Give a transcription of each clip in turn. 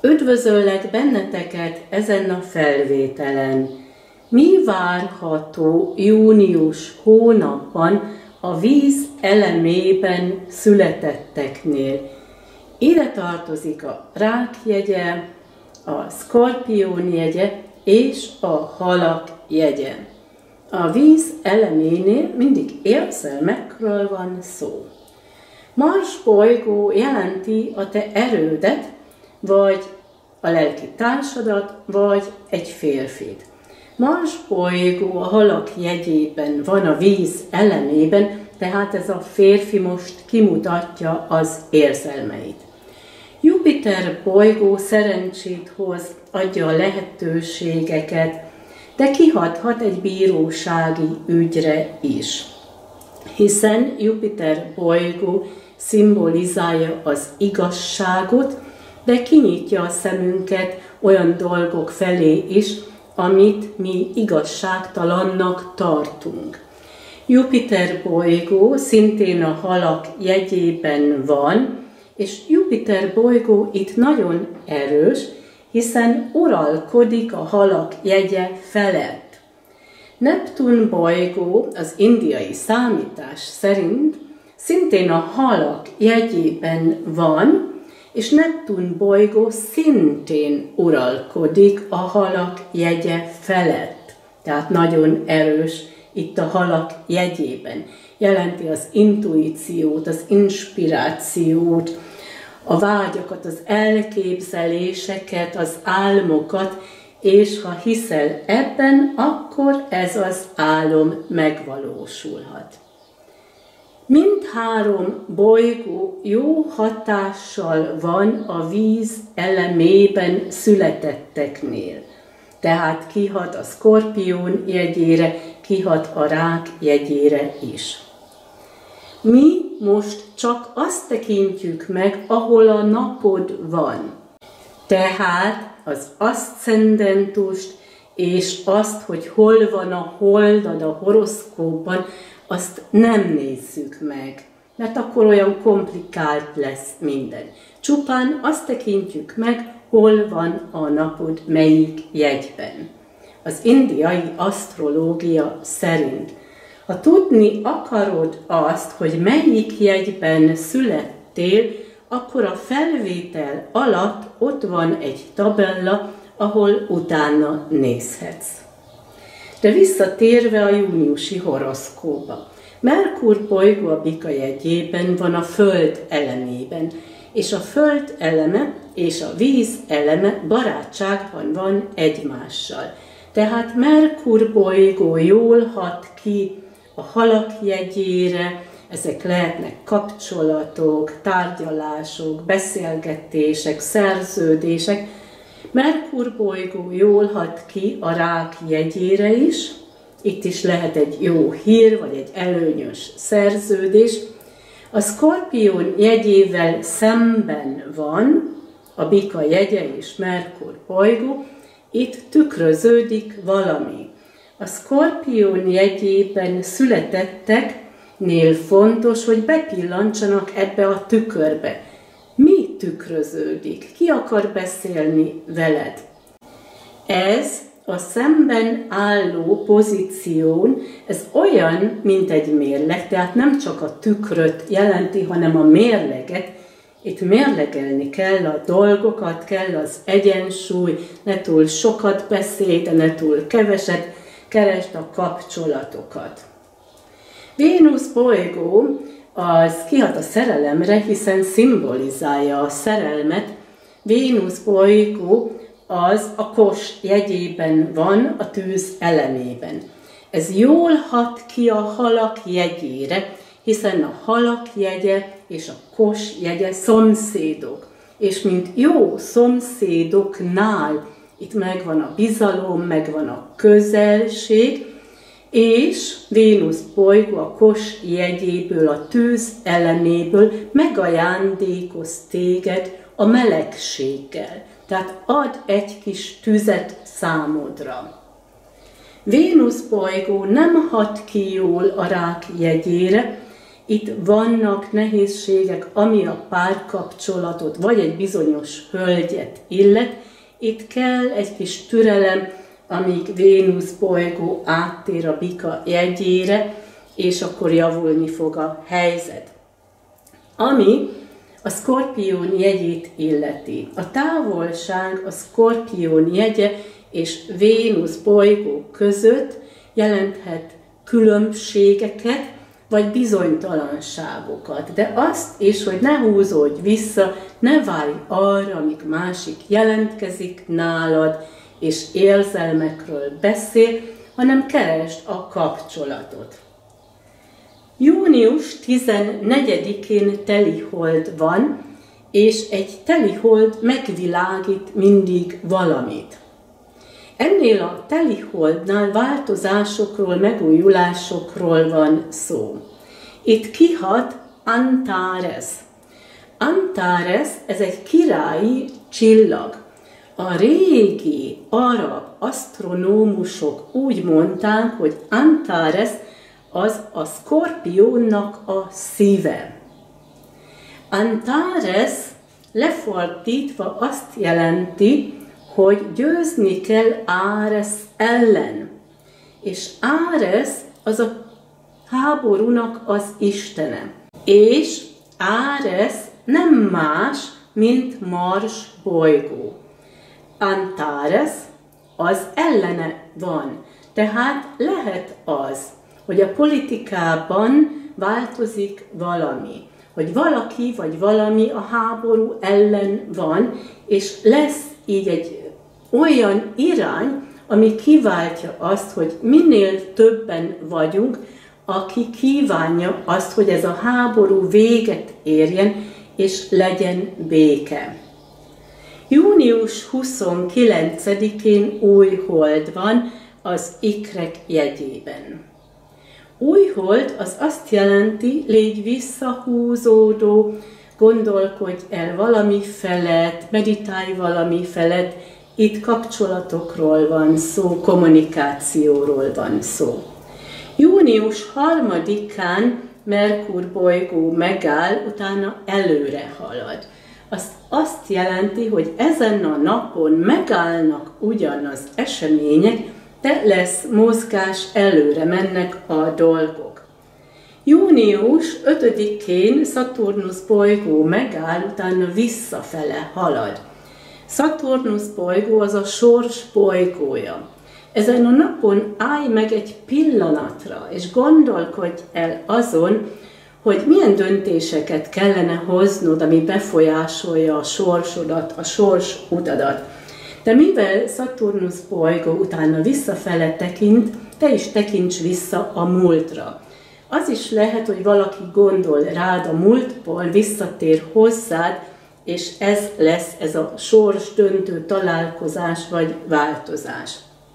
Üdvözöllek benneteket ezen a felvételen. Mi várható június hónapban a víz elemében születetteknél? Ide tartozik a rák jegye, a szkorpión jegye és a halak jegye. A víz eleménél mindig érzelmekről van szó. Mars bolygó jelenti a te erődet, vagy a lelki társadat, vagy egy férfit. Mars bolygó a halak jegyében van a víz elemében, tehát ez a férfi most kimutatja az érzelmeit. Jupiter bolygó szerencsét hoz, adja a lehetőségeket, de kihathat egy bírósági ügyre is. Hiszen Jupiter bolygó szimbolizálja az igazságot, de kinyitja a szemünket olyan dolgok felé is, amit mi igazságtalannak tartunk. Jupiter bolygó szintén a halak jegyében van, és Jupiter bolygó itt nagyon erős, hiszen uralkodik a halak jegye felett. Neptun bolygó az indiai számítás szerint szintén a halak jegyében van, és Neptun bolygó szintén uralkodik a halak jegye felett. Tehát nagyon erős itt a halak jegyében. Jelenti az intuíciót, az inspirációt, a vágyakat, az elképzeléseket, az álmokat, és ha hiszel ebben, akkor ez az álom megvalósulhat. Mindhárom bolygó jó hatással van a víz elemében születetteknél. Tehát kihat a szkorpión jegyére, kihat a rák jegyére is. Mi most csak azt tekintjük meg, ahol a napod van. Tehát az aszcendentust és azt, hogy hol van a holdad a horoszkópban, azt nem nézzük meg, mert akkor olyan komplikált lesz minden. Csupán azt tekintjük meg, hol van a napod melyik jegyben. Az indiai asztrológia szerint, ha tudni akarod azt, hogy melyik jegyben születtél, akkor a felvétel alatt ott van egy tabella, ahol utána nézhetsz. De visszatérve a júniusi horoszkóba. Merkur bolygó a bika jegyében van a föld elemében, és a föld eleme és a víz eleme barátságban van egymással. Tehát Merkur bolygó jól hat ki a halak jegyére, ezek lehetnek kapcsolatok, tárgyalások, beszélgetések, szerződések. Merkur bolygó jól hat ki a rák jegyére is, itt is lehet egy jó hír, vagy egy előnyös szerződés. A szkorpión jegyével szemben van a bika jegye és Merkur bolygó, itt tükröződik valami. A szkorpión jegyében születetteknél fontos, hogy bepillantsanak ebbe a tükörbe. Mi tükröződik? Ki akar beszélni veled? Ez a szemben álló pozíción, ez olyan, mint egy mérleg, tehát nem csak a tükröt jelenti, hanem a mérleget. Itt mérlegelni kell a dolgokat, kell az egyensúly, ne túl sokat beszélj, de ne túl keveset, keresd a kapcsolatokat. Vénusz bolygó az kihat a szerelemre, hiszen szimbolizálja a szerelmet. Vénusz bolygó az a kos jegyében van, a tűz elemében. Ez jól hat ki a halak jegyére, hiszen a halak jegye és a kos jegye szomszédok. És mint jó szomszédoknál itt megvan a bizalom, megvan a közelség, és Vénusz bolygó a kos jegyéből, a tűz eleméből megajándékoz téged a melegséggel. Tehát ad egy kis tüzet számodra. Vénusz bolygó nem hat ki jól a rák jegyére, itt vannak nehézségek, ami a párkapcsolatot, vagy egy bizonyos hölgyet illet. Itt kell egy kis türelem, amíg Vénusz bolygó áttér a bika jegyére, és akkor javulni fog a helyzet. Ami a Szkorpión jegyét illeti. A távolság a Szkorpión jegye és Vénusz bolygó között jelenthet különbségeket, vagy bizonytalanságokat. De azt is, hogy ne húzódj vissza, ne várj arra, amíg másik jelentkezik nálad, és érzelmekről beszél, hanem keresd a kapcsolatot. Június 14-én telihold van, és egy telihold megvilágít mindig valamit. Ennél a teliholdnál változásokról, megújulásokról van szó. Itt kihat Antares. Antares, ez egy királyi csillag. A régi arab asztronómusok úgy mondták, hogy Antares az a Szkorpiónnak a szíve. Antares lefordítva azt jelenti, hogy győzni kell Áres ellen. És Áres az a háborúnak az istene. És Áres nem más, mint Mars bolygó. Antares az ellene van. Tehát lehet az, hogy a politikában változik valami, hogy valaki vagy valami a háború ellen van, és lesz így egy olyan irány, ami kiváltja azt, hogy minél többen vagyunk, aki kívánja azt, hogy ez a háború véget érjen, és legyen béke. Június 29-én új hold van az ikrek jegyében. Új hold az azt jelenti, légy visszahúzódó, gondolkodj el valami felett, meditálj valami felett, itt kapcsolatokról van szó, kommunikációról van szó. Június 3-án Merkur bolygó megáll, utána előre halad. Azt jelenti, hogy ezen a napon megállnak ugyan az események, de lesz mozgás, előre mennek a dolgok. Június 5-én Szaturnusz bolygó megáll, utána visszafele halad. Szaturnusz bolygó az a sors bolygója. Ezen a napon állj meg egy pillanatra, és gondolkodj el azon, hogy milyen döntéseket kellene hoznod, ami befolyásolja a sorsodat, a sors utadat. De mivel Szaturnusz bolygó utána visszafele tekint, te is tekints vissza a múltra. Az is lehet, hogy valaki gondol rád a múltból, visszatér hozzád, és ez lesz ez a sors döntő találkozás vagy változás.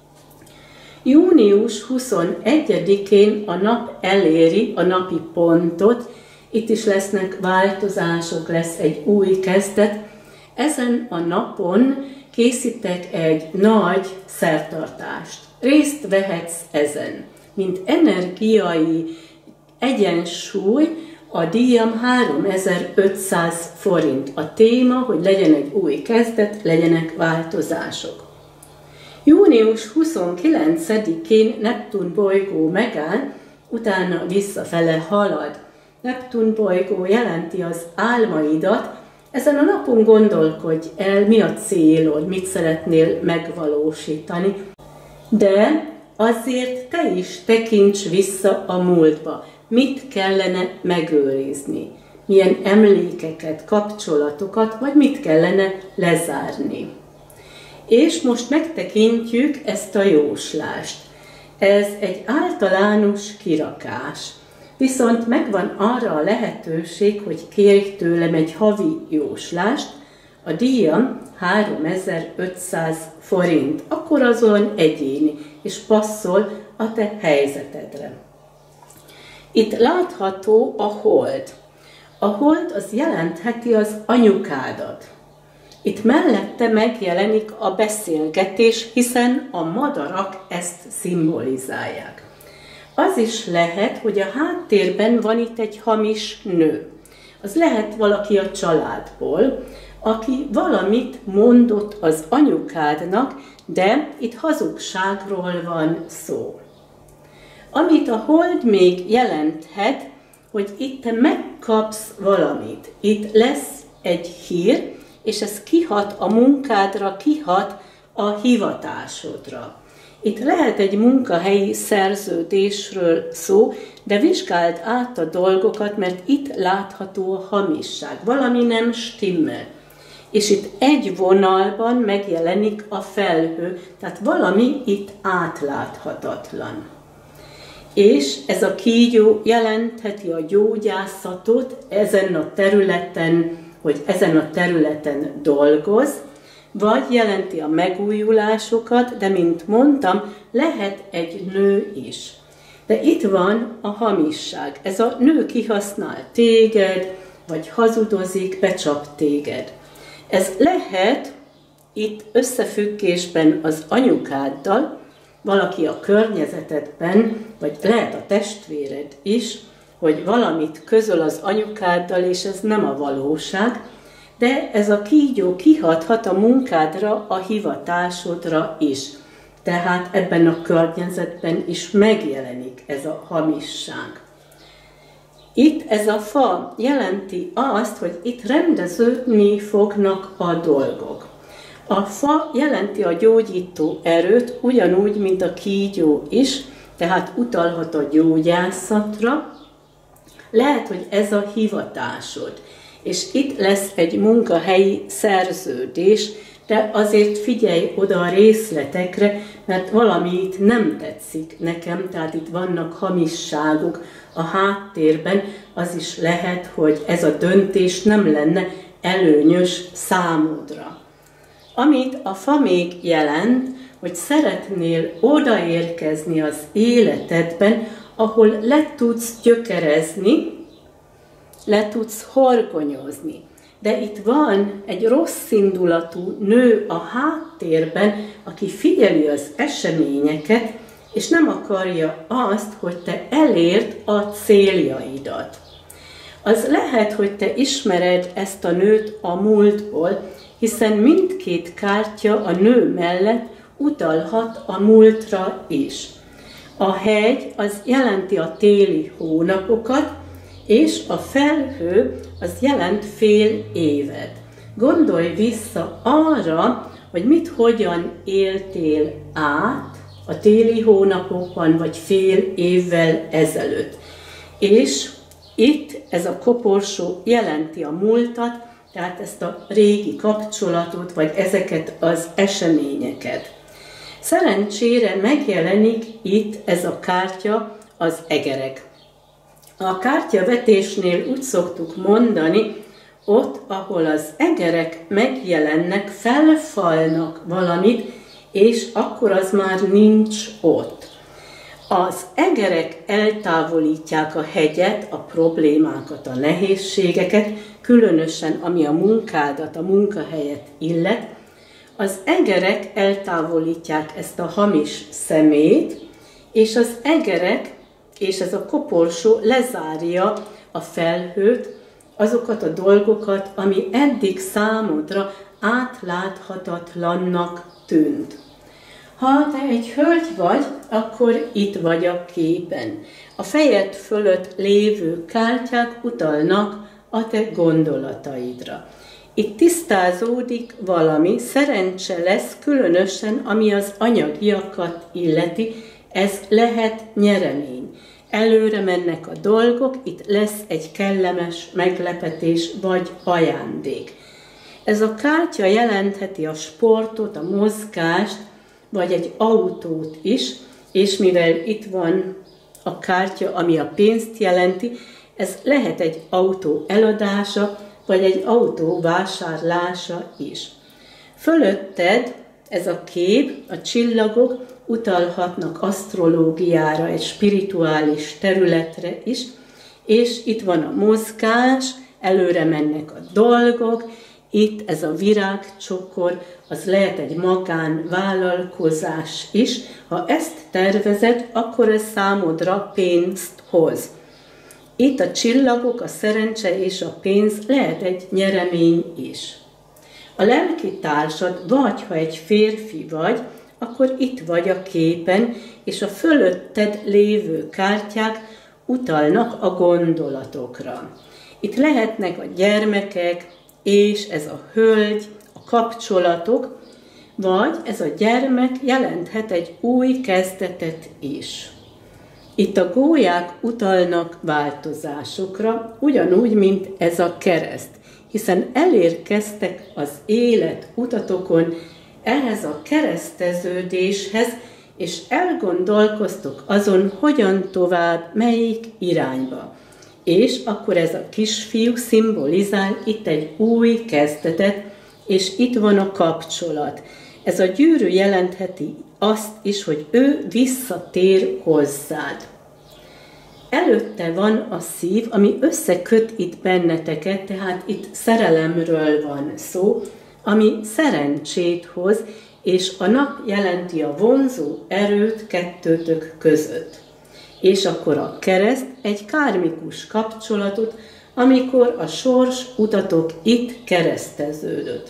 Június 21-én a nap eléri a napi pontot, itt is lesznek változások, lesz egy új kezdet. Ezen a napon készítek egy nagy szertartást. Részt vehetsz ezen, mint energiai egyensúly, a díjam 3500 forint. A téma, hogy legyen egy új kezdet, legyenek változások. Június 29-én Neptun bolygó megáll, utána visszafele halad. Neptun bolygó jelenti az álmaidat, ezen a napon gondolkodj el, mi a célod, mit szeretnél megvalósítani, de azért te is tekints vissza a múltba, mit kellene megőrizni, milyen emlékeket, kapcsolatokat, vagy mit kellene lezárni. És most megtekintjük ezt a jóslást. Ez egy általános kirakás. Viszont megvan arra a lehetőség, hogy kérj tőlem egy havi jóslást, a díjam 3500 forint, akkor azon egyéni, és passzol a te helyzetedre. Itt látható a hold. A hold az jelentheti az anyukádat. Itt mellette megjelenik a beszélgetés, hiszen a madarak ezt szimbolizálják. Az is lehet, hogy a háttérben van itt egy hamis nő. Az lehet valaki a családból, aki valamit mondott az anyukádnak, de itt hazugságról van szó. Amit a hold még jelenthet, hogy itt te megkapsz valamit. Itt lesz egy hír, és ez kihat a munkádra, kihat a hivatásodra. Itt lehet egy munkahelyi szerződésről szó, de vizsgáld át a dolgokat, mert itt látható a hamisság. Valami nem stimmel. És itt egy vonalban megjelenik a felhő, tehát valami itt átláthatatlan. És ez a kígyó jelentheti a gyógyászatot ezen a területen, hogy ezen a területen dolgoz, vagy jelenti a megújulásokat, de mint mondtam, lehet egy nő is. De itt van a hamisság. Ez a nő kihasznál téged, vagy hazudozik, becsap téged. Ez lehet itt összefüggésben az anyukáddal, valaki a környezetedben, vagy lehet a testvéred is, hogy valamit közöl az anyukáddal, és ez nem a valóság, de ez a kígyó kihathat a munkádra, a hivatásodra is. Tehát ebben a környezetben is megjelenik ez a hamisság. Itt ez a fa jelenti azt, hogy itt rendeződni fognak a dolgok. A fa jelenti a gyógyító erőt, ugyanúgy, mint a kígyó is, tehát utalhat a gyógyászatra. Lehet, hogy ez a hivatásod, és itt lesz egy munkahelyi szerződés, de azért figyelj oda a részletekre, mert valami itt nem tetszik nekem, tehát itt vannak hamisságok a háttérben, az is lehet, hogy ez a döntés nem lenne előnyös számodra. Amit a fa még jelent, hogy szeretnél odaérkezni az életedben, ahol le tudsz gyökerezni, le tudsz horgonyozni. De itt van egy rosszindulatú nő a háttérben, aki figyeli az eseményeket, és nem akarja azt, hogy te elérd a céljaidat. Az lehet, hogy te ismered ezt a nőt a múltból, hiszen mindkét kártya a nő mellett utalhat a múltra is. A hegy az jelenti a téli hónapokat, és a felhő az jelent fél évet. Gondolj vissza arra, hogy mit hogyan éltél át a téli hónapokban, vagy fél évvel ezelőtt. És itt ez a koporsó jelenti a múltat, tehát ezt a régi kapcsolatot, vagy ezeket az eseményeket. Szerencsére megjelenik itt ez a kártya, az egerek. A kártyavetésnél úgy szoktuk mondani, ott, ahol az egerek megjelennek, felfalnak valamit, és akkor az már nincs ott. Az egerek eltávolítják a hegyet, a problémákat, a nehézségeket, különösen ami a munkádat, a munkahelyet illet. Az egerek eltávolítják ezt a hamis szemét, és az egerek és ez a koporsó lezárja a felhőt, azokat a dolgokat, ami eddig számodra átláthatatlannak tűnt. Ha te egy hölgy vagy, akkor itt vagy a képen. A fejed fölött lévő kártyák utalnak a te gondolataidra. Itt tisztázódik valami, szerencse lesz, különösen ami az anyagiakat illeti, ez lehet nyeremény. Előre mennek a dolgok, itt lesz egy kellemes meglepetés vagy ajándék. Ez a kártya jelentheti a sportot, a mozgást, vagy egy autót is, és mivel itt van a kártya, ami a pénzt jelenti, ez lehet egy autó eladása, vagy egy autó vásárlása is. Fölötted ez a kép, a csillagok utalhatnak asztrológiára, egy spirituális területre is, és itt van a mozgás, előre mennek a dolgok, Itt ez a virágcsokor, az lehet egy magánvállalkozás is. Ha ezt tervezed, akkor ez számodra pénzt hoz. Itt a csillagok, a szerencse és a pénz lehet egy nyeremény is. A lelki társad, vagy ha egy férfi vagy, akkor itt vagy a képen, és a fölötted lévő kártyák utalnak a gondolatokra. Itt lehetnek a gyermekek, és ez a hölgy, a kapcsolatok, vagy ez a gyermek jelenthet egy új kezdetet is. Itt a gólyák utalnak változásokra, ugyanúgy, mint ez a kereszt, hiszen elérkeztek az élet utatokon ehhez a kereszteződéshez, és elgondolkoztok azon, hogyan tovább, melyik irányba. És akkor ez a kisfiú szimbolizál itt egy új kezdetet, és itt van a kapcsolat. Ez a gyűrű jelentheti azt is, hogy ő visszatér hozzád. Előtte van a szív, ami összeköt itt benneteket, tehát itt szerelemről van szó, ami szerencsét hoz, és a nap jelenti a vonzó erőt kettőtök között. És akkor a kereszt egy kármikus kapcsolatot, amikor a sors utatok itt kereszteződött.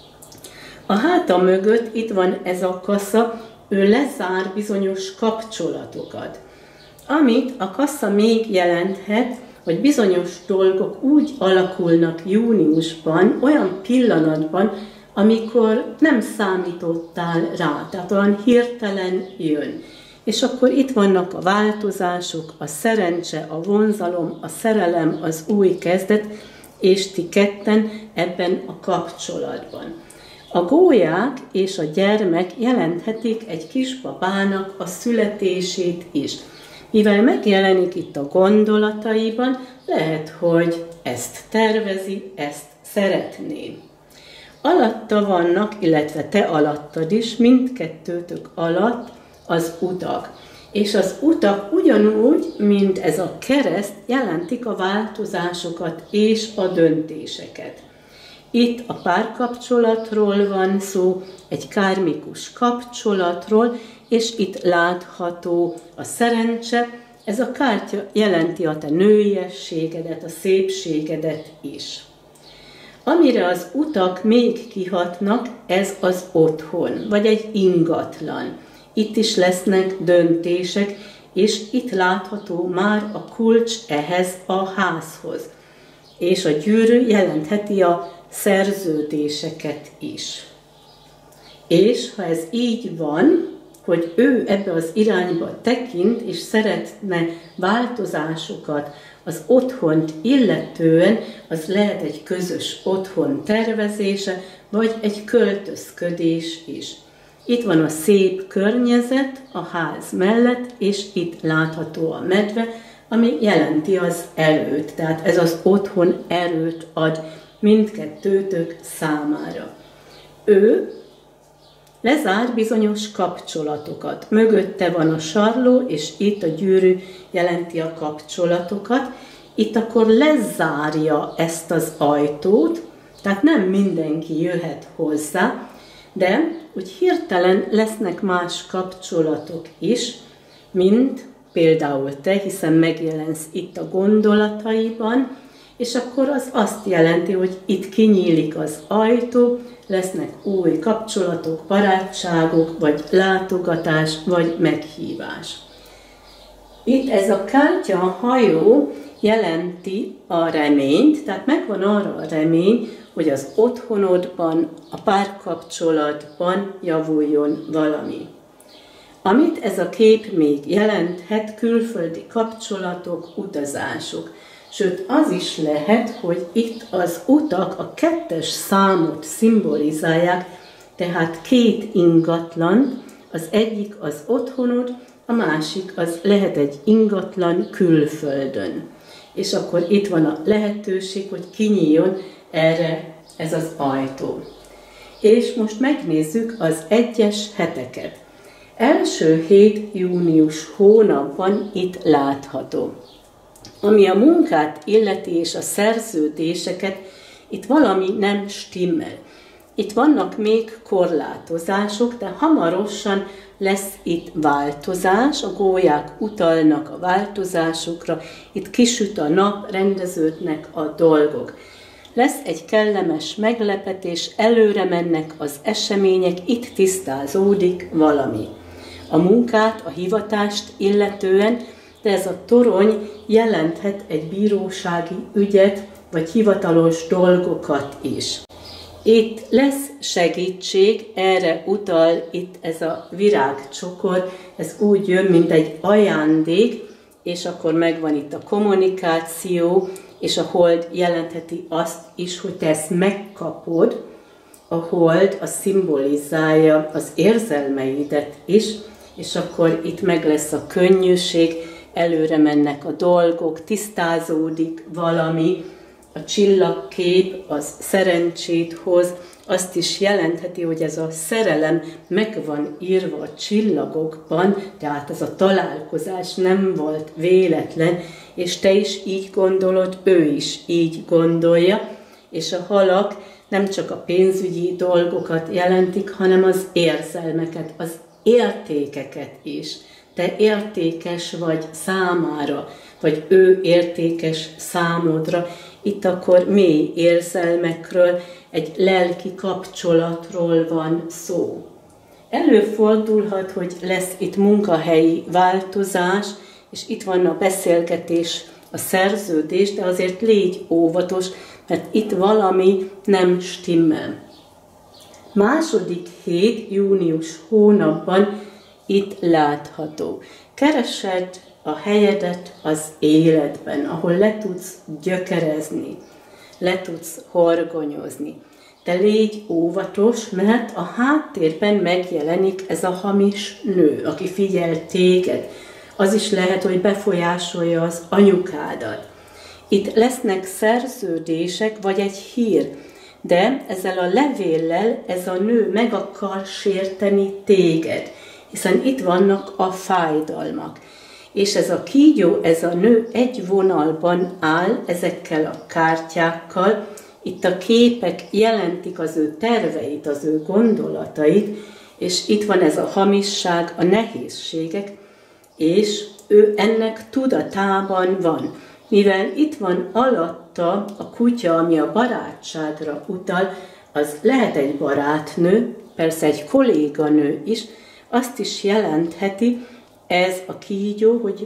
A háta mögött itt van ez a kassa, ő lezár bizonyos kapcsolatokat. Amit a kassa még jelenthet, hogy bizonyos dolgok úgy alakulnak júniusban, olyan pillanatban, amikor nem számítottál rá, tehát olyan hirtelen jön. És akkor itt vannak a változások, a szerencse, a vonzalom, a szerelem, az új kezdet, és ti ketten ebben a kapcsolatban. A gólyák és a gyermek jelenthetik egy kisbabának a születését is. Mivel megjelenik itt a gondolataiban, lehet, hogy ezt tervezi, ezt szeretné. Alatta vannak, illetve te alattad is, mindkettőtök alatt az utak. És az utak ugyanúgy, mint ez a kereszt, jelentik a változásokat és a döntéseket. Itt a párkapcsolatról van szó, egy kármikus kapcsolatról, és itt látható a szerencse. Ez a kártya jelenti a te nőiességedet, a szépségedet is. Amire az utak még kihatnak, ez az otthon, vagy egy ingatlan. Itt is lesznek döntések, és itt látható már a kulcs ehhez a házhoz. És a gyűrű jelentheti a szerződéseket is. És ha ez így van, hogy ő ebbe az irányba tekint, és szeretne változásokat az otthont illetően, az lehet egy közös otthon tervezése, vagy egy költözködés is. Itt van a szép környezet a ház mellett, és itt látható a medve, ami jelenti az erőt. Tehát ez az otthon erőt ad mindkettőtök számára. Ő lezár bizonyos kapcsolatokat. Mögötte van a sarló, és itt a gyűrű jelenti a kapcsolatokat. Itt akkor lezárja ezt az ajtót, tehát nem mindenki jöhet hozzá, de úgy hirtelen lesznek más kapcsolatok is, mint például te, hiszen megjelensz itt a gondolataiban, és akkor az azt jelenti, hogy itt kinyílik az ajtó, lesznek új kapcsolatok, barátságok, vagy látogatás, vagy meghívás. Itt ez a kártya, a hajó jelenti a reményt, tehát megvan arra a remény, hogy az otthonodban, a párkapcsolatban javuljon valami. Amit ez a kép még jelenthet, külföldi kapcsolatok, utazások. Sőt, az is lehet, hogy itt az utak a 2-es számot szimbolizálják, tehát 2 ingatlan, az egyik az otthonod, a másik az lehet egy ingatlan külföldön. És akkor itt van a lehetőség, hogy kinyíljon erre ez az ajtó. És most megnézzük az egyes heteket. Első hét június hónapban itt látható. Ami a munkát illeti és a szerződéseket, Itt valami nem stimmel. Itt vannak még korlátozások, de hamarosan lesz itt változás, a gólyák utalnak a változásokra, itt kisüt a nap, rendeződnek a dolgok. Lesz egy kellemes meglepetés, előre mennek az események, itt tisztázódik valami. A munkát, a hivatást illetően, de ez a torony jelenthet egy bírósági ügyet, vagy hivatalos dolgokat is. Itt lesz segítség, erre utal itt ez a virágcsokor, ez úgy jön, mint egy ajándék, és akkor megvan itt a kommunikáció, és a hold jelentheti azt is, hogy te ezt megkapod. A hold az szimbolizálja az érzelmeidet is, és akkor itt meg lesz a könnyűség, előre mennek a dolgok, tisztázódik valami, a csillagkép az szerencsét hoz, azt is jelentheti, hogy ez a szerelem meg van írva a csillagokban, tehát ez a találkozás nem volt véletlen, és te is így gondolod, ő is így gondolja, és a halak nem csak a pénzügyi dolgokat jelentik, hanem az érzelmeket, az értékeket is. Te értékes vagy számára, vagy ő értékes számodra. Itt akkor mély érzelmekről, egy lelki kapcsolatról van szó. Előfordulhat, hogy lesz itt munkahelyi változás, és itt van a beszélgetés, a szerződés, de azért légy óvatos, mert itt valami nem stimmel. Második hét, június hónapban itt látható. Keresed a helyedet az életben, ahol le tudsz gyökerezni, le tudsz horgonyozni. De légy óvatos, mert a háttérben megjelenik ez a hamis nő, aki figyel téged. Az is lehet, hogy befolyásolja az anyukádat. Itt lesznek szerződések, vagy egy hír, de ezzel a levéllel ez a nő meg akar sérteni téged, hiszen itt vannak a fájdalmak. És ez a kígyó, ez a nő egy vonalban áll ezekkel a kártyákkal, itt a képek jelentik az ő terveit, az ő gondolatait, és itt van ez a hamisság, a nehézségek, és ő ennek tudatában van. Mivel itt van alatta a kutya, ami a barátságra utal, az lehet egy barátnő, persze egy kolléganő is, azt is jelentheti ez a kígyó, hogy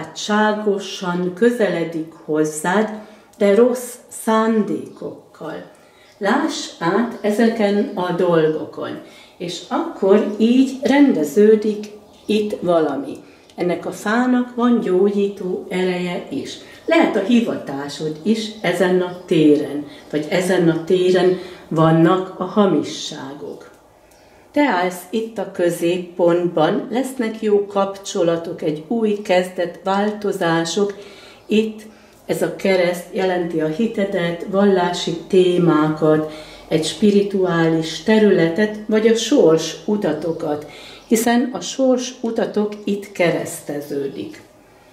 barátságosan közeledik hozzád, de rossz szándékokkal. Láss át ezeken a dolgokon, és akkor így rendeződik itt valami. Ennek a fának van gyógyító ereje is. Lehet a hivatásod is ezen a téren, vagy ezen a téren vannak a hamisságok. Te állsz itt a középpontban, lesznek jó kapcsolatok, egy új kezdet, változások. Itt ez a kereszt jelenti a hitedet, vallási témákat, egy spirituális területet, vagy a sors utatokat, hiszen a sors utatok itt kereszteződik.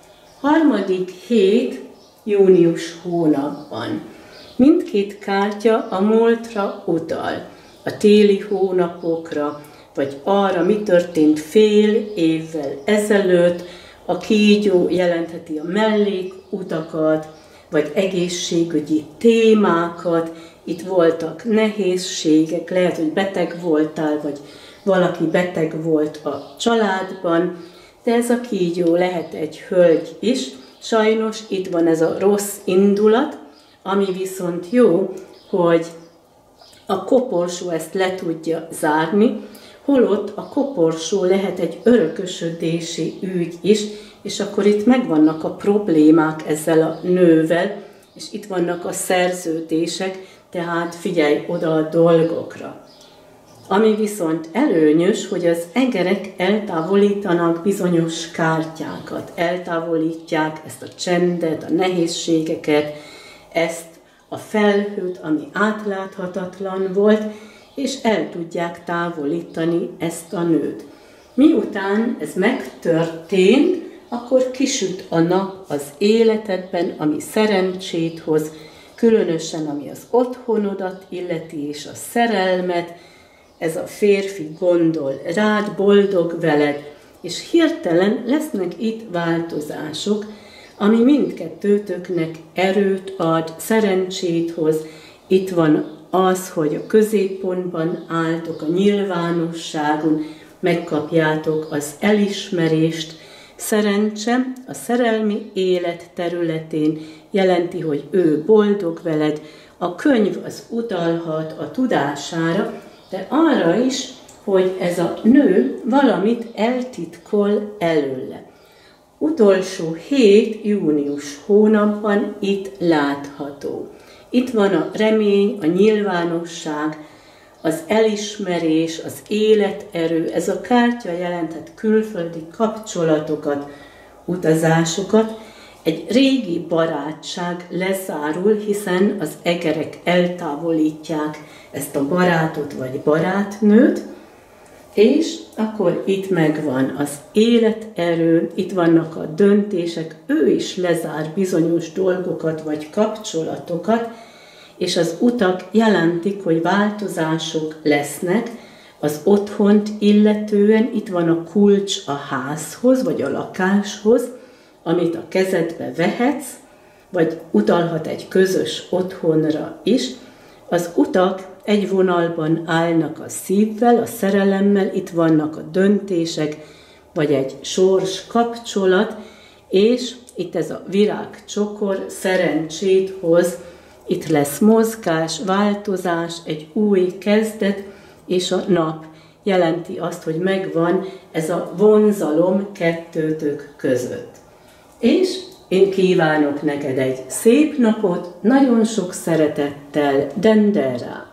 Harmadik hét, június hónapban. Mindkét kártya a múltra utal, a téli hónapokra, vagy arra, mi történt fél évvel ezelőtt. A kígyó jelentheti a mellékutakat, vagy egészségügyi témákat. Itt voltak nehézségek, lehet, hogy beteg voltál, vagy valaki beteg volt a családban, de ez a kígyó lehet egy hölgy is. Sajnos itt van ez a rossz indulat, ami viszont jó, hogy a koporsó ezt le tudja zárni, holott a koporsó lehet egy örökösödési ügy is, és akkor itt megvannak a problémák ezzel a nővel, és itt vannak a szerződések, tehát figyelj oda a dolgokra. Ami viszont előnyös, hogy az egerek eltávolítanak bizonyos kártyákat, eltávolítják ezt a csendet, a nehézségeket, ezt a felhőt, ami átláthatatlan volt, és el tudják távolítani ezt a nőt. Miután ez megtörtént, akkor kisüt a nap az életedben, ami szerencsét hoz, különösen ami az otthonodat illeti és a szerelmet, ez a férfi gondol rád, boldog veled, és hirtelen lesznek itt változások, ami mindkettőtöknek erőt ad, szerencsét hoz. Itt van az, hogy a középpontban álltok a nyilvánosságon, megkapjátok az elismerést. Szerencse a szerelmi élet területén jelenti, hogy ő boldog veled. A könyv az utalhat a tudására, de arra is, hogy ez a nő valamit eltitkol előle. Utolsó hét június hónapban itt látható. Itt van a remény, a nyilvánosság, az elismerés, az életerő. Ez a kártya jelenthet külföldi kapcsolatokat, utazásokat. Egy régi barátság lezárul, hiszen az egerek eltávolítják ezt a barátot vagy barátnőt, és akkor itt megvan az életerő, itt vannak a döntések, ő is lezár bizonyos dolgokat vagy kapcsolatokat, és az utak jelentik, hogy változások lesznek az otthont illetően. Itt van a kulcs a házhoz vagy a lakáshoz, amit a kezedbe vehetsz, vagy utalhat egy közös otthonra is. Az utak egy vonalban állnak a szívvel, a szerelemmel, itt vannak a döntések, vagy egy sors kapcsolat, és itt ez a virágcsokor szerencsét hoz, itt lesz mozgás, változás, egy új kezdet, és a nap jelenti azt, hogy megvan ez a vonzalom kettőtök között. És én kívánok neked egy szép napot, nagyon sok szeretettel, Dendera!